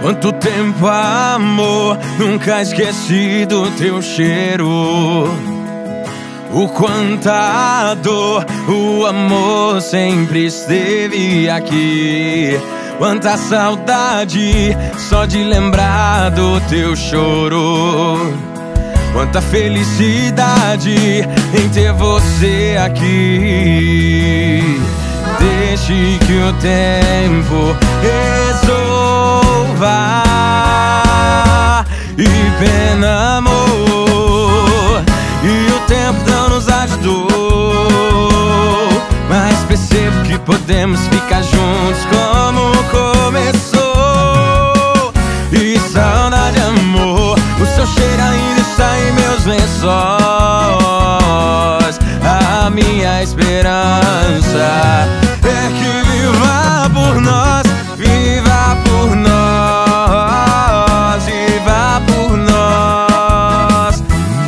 Quanto tempo, amor, nunca esqueci do teu cheiro. O quanta dor, o amor sempre esteve aqui. Quanta saudade, só de lembrar do teu choro. Quanta felicidade em ter você aqui. Deixe que o tempo resolva. E pena, amor, e o tempo não nos ajudou, mas percebo que podemos ficar juntos como começou. E saudade, amor, o seu cheiro ainda está em meus lençóis. A minha esperança é que viva por nós, viva por nós, viva por nós.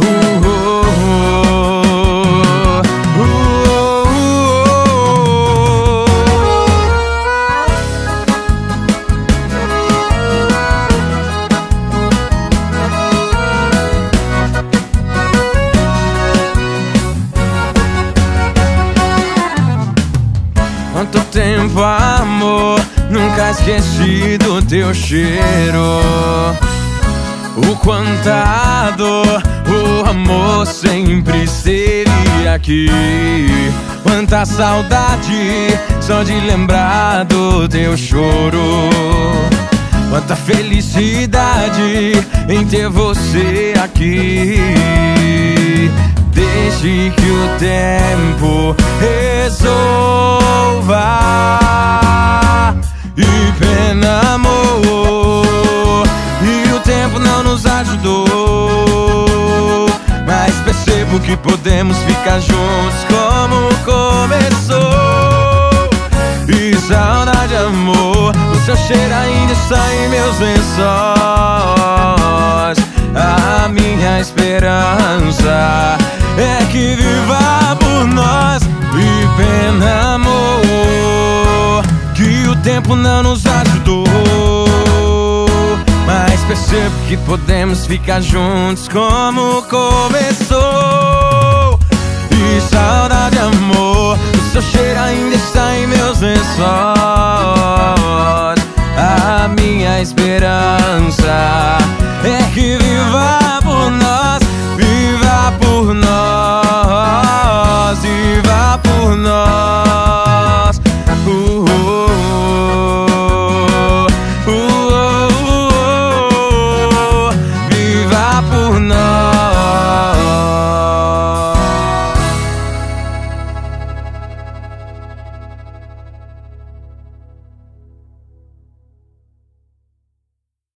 Quanto tempo, amor, nunca esqueci do teu cheiro. O quanta dor, o amor sempre esteve aqui. Quanta saudade, só de lembrar do teu choro. Quanta felicidade em ter você aqui. Deixe que o tempo resolva. E pena, amor, e o tempo não nos ajudou, mas percebo que podemos ficar juntos como começou. E saudade, amor, o seu cheiro ainda está em meus lençóis. A minha esperança é que viva por nós. E pena, amor, que o tempo não nos ajudou, mas percebo que podemos ficar juntos como começou. E saudade, amor, o seu cheiro ainda está em meus lençóis. A minha esperança